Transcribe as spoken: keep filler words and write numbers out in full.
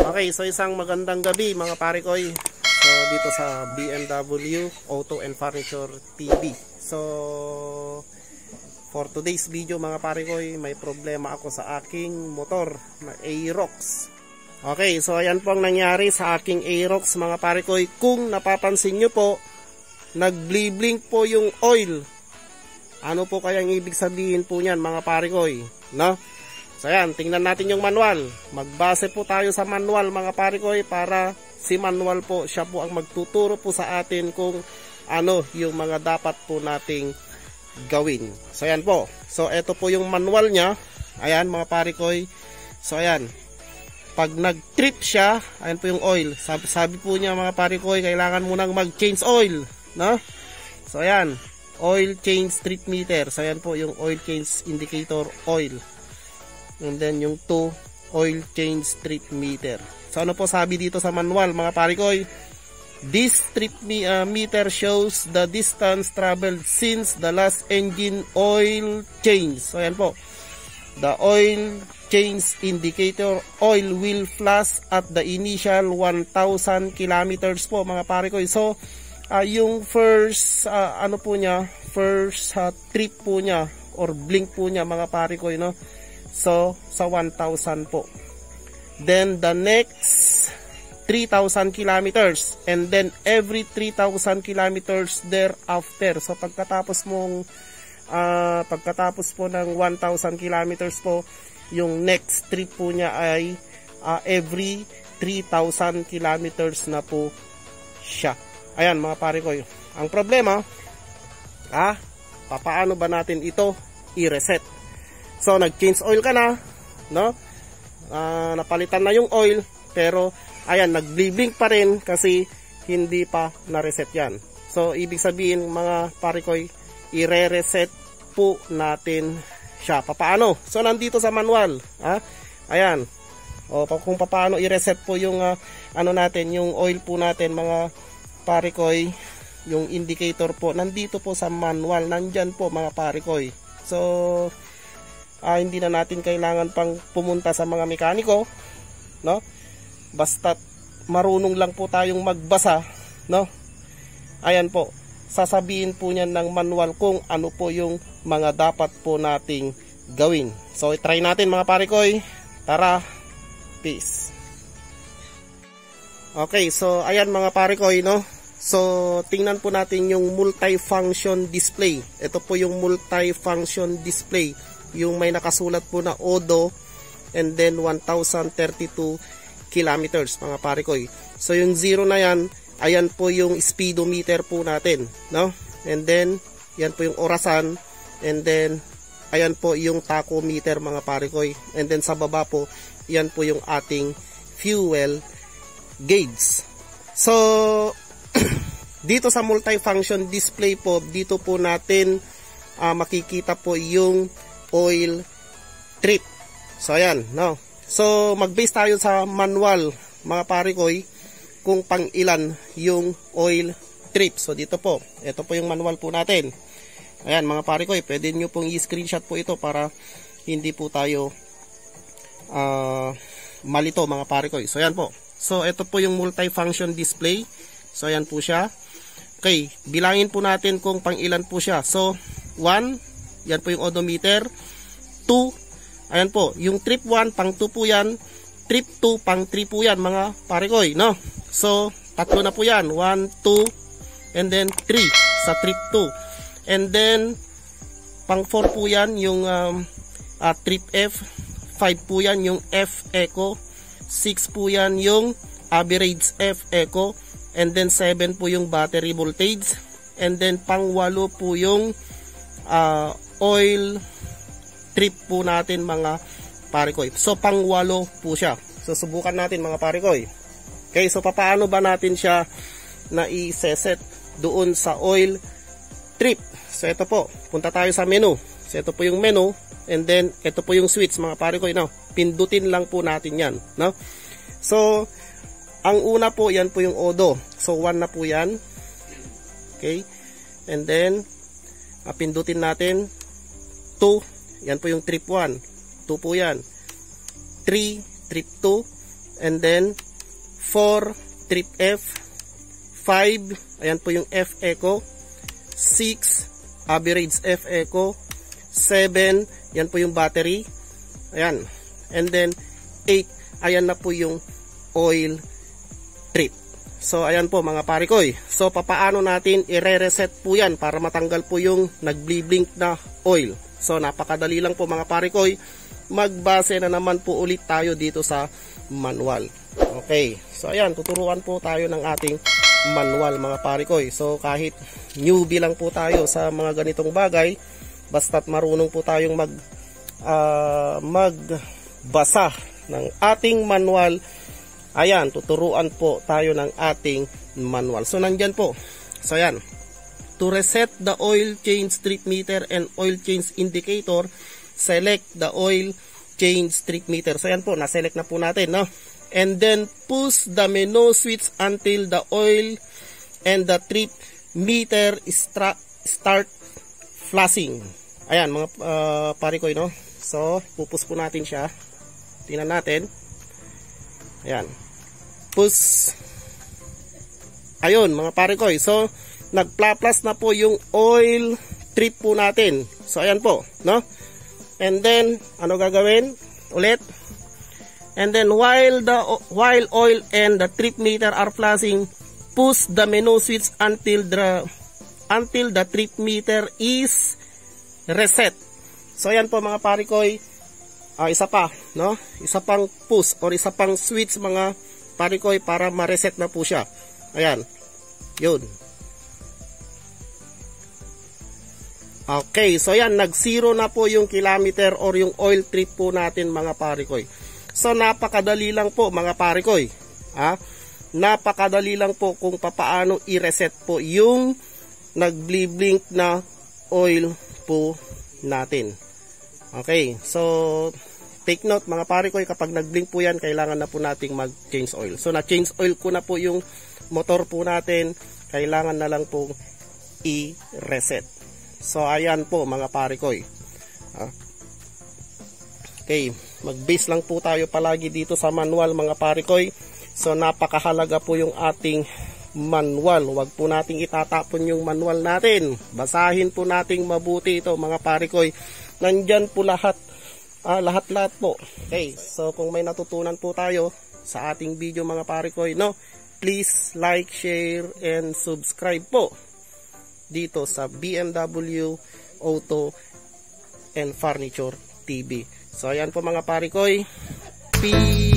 Okay, so isang magandang gabi mga pare koy. So dito sa B M W Auto and Furniture T V. So for today's video mga pare koy, may problema ako sa aking motor na Aerox. Okay, so ayan po ang nangyari sa aking Aerox mga pare koy. Kung napapansin nyo po, nag-blink po yung oil. Ano po kayang ibig sabihin po niyan mga pare koy, no? So ayan, tingnan natin yung manual. Magbase po tayo sa manual mga pare koy, para si manual po, siya po ang magtuturo po sa atin kung ano yung mga dapat po nating gawin. So ayan po. So ito po yung manual niya. Ayan mga pare koy. So ayan, pag nag-trip siya, ayan po yung oil. Sabi, sabi po niya mga pare koy, kailangan mo nang mag-change oil, no? So ayan, oil change trip meter. So ayan po yung oil change indicator oil. And then yung two, oil change trip meter. So ano po sabi dito sa manual mga pare koy? This trip me, uh, meter shows the distance traveled since the last engine oil change. So ayan po, the oil change indicator oil will flash at the initial one thousand kilometers po mga pare koy. So uh, yung first uh, ano po niya, first uh, trip po niya or blink po niya mga pare koy, no? So, sa one thousand po. Then, the next three thousand kilometers. And then, every three thousand kilometers thereafter. So, pagkatapos mong, uh, pagkatapos po ng one thousand kilometers po, yung next trip po niya ay uh, every three thousand kilometers na po siya. Ayan, mga pare ko. Ang problema, ah, papaano ba natin ito i-reset? So, nag-change oil ka na, no? Uh, napalitan na yung oil, pero, ayan, nag-blink pa rin kasi hindi pa na-reset yan. So, ibig sabihin, mga pare koy, i-re-reset po natin siya. Papaano? So, nandito sa manual, ha? Ayan. O, kung papaano i-reset po yung, uh, ano natin, yung oil po natin, mga pare koy, yung indicator po, nandito po sa manual, nandyan po, mga pare koy. So, Ah, hindi na natin kailangan pang pumunta sa mga mekaniko, no? Basta marunong lang po tayong magbasa, no? Ayan po, sasabihin po niyan ng manual kung ano po yung mga dapat po nating gawin. So, i-try natin mga pare koy. Tara, peace. Okay, so ayan mga pare koy, no? So, tingnan po natin yung multi-function display. Ito po yung multi-function display. Yung may nakasulat po na O D O and then one thousand thirty-two kilometers mga pare koy. So yung zero na yan, ayan po yung speedometer po natin, no? And then yan po yung orasan, and then ayan po yung tachometer mga pare koy. And then sa baba po, yan po yung ating fuel gauge. So dito sa multifunction display po, dito po natin uh, makikita po yung oil trip. So ayan, no. So mag-base tayo sa manual mga pare koy kung pang ilan yung oil trip. So dito po, ito po yung manual po natin. Ayan mga pare koy, pwede nyo pong i-screenshot po ito para hindi po tayo uh, malito mga pare koy. So ayan po. So ito po yung multifunction display. So ayan po siya. Okay, bilangin po natin kung pang ilan po siya. So one, yan po yung odometer. two, ayan po, yung trip one, pang two po yan. Trip two, pang three po yan, mga pare koy, no? So, tatlo na po yan. one, two, and then three sa trip two. And then, pang four po yan, yung um, uh, trip F. five po yan, yung F echo. six po yan, yung average F echo. And then, seven po yung battery voltage. And then, pang walo po yung uh, oil trip po natin mga pare koy. So pang walo po siya. So subukan natin mga pare koy. Okay, so paano ba natin siya na i-set doon sa oil trip? So ito po, punta tayo sa menu. So ito po yung menu, and then ito po yung switch mga pare koy, no? Pindutin lang po natin yan, no? So ang una po, yan po yung O D O. So one na po yan. Okay? And then uh, pindutin natin two. Yan po yung trip one. two po yan. three, trip two. and then four trip F, five ayan po yung F echo, six average F echo, seven yan po yung battery, ayan, and then eight ayan na po yung oil trip. So ayan po mga parikoy. So papaano natin i-reset po yan para matanggal po yung nagbliblink na oil. So napakadali lang po mga parikoy. Magbase na naman po ulit tayo dito sa manual. Okay. So ayan, tuturuan po tayo ng ating manual mga parikoy. So kahit newbie lang po tayo sa mga ganitong bagay, basta't marunong po tayong mag uh, magbasa ng ating manual. Ayan, tuturuan po tayo ng ating manual. So, nandyan po. So, ayan. To reset the oil change trip meter and oil change indicator, select the oil change trip meter. So, ayan po. Na-select na po natin, no? And then, push the menu switch until the oil and the trip meter start flashing. Ayan, mga uh, parikoy, no? So, pupus po natin siya. Tingnan natin. Ayan. Push. Ayun mga parikoy. So nagpla-plus na po yung oil trip po natin. So ayan po, no? And then ano gagawin? Ulit. And then while the while oil and the trip meter are flashing, push the menu switch until the until the trip meter is reset. So ayan po mga parikoy. Ah, isa pa, no? Isa pang push or isa pang switch mga parikoy para ma-reset na po siya. Ayan. Yun. Okay, so ayan, nag-zero na po yung kilometer or yung oil trip po natin mga parikoy. So napakadali lang po mga parikoy. Ha? Napakadali lang po kung papaano i-reset po yung nag-blink na oil po natin. Okay, so take note mga parikoy, kapag nag-blink po yan, kailangan na po nating mag-change oil. So na-change oil ko na po yung motor po natin, kailangan na lang po i-reset. So ayan po mga parikoy. Okay, mag-base lang po tayo palagi dito sa manual mga parikoy. So napakahalaga po yung ating manual. Huwag po nating itatapon yung manual natin. Basahin po nating mabuti ito mga parikoy. Nandyan po lahat. Ah, lahat-lahat po. Okay, so kung may natutunan po tayo sa ating video mga parikoy, no, please like, share, and subscribe po dito sa B M W Auto and Furniture T V. So ayan po mga parikoy. Peace!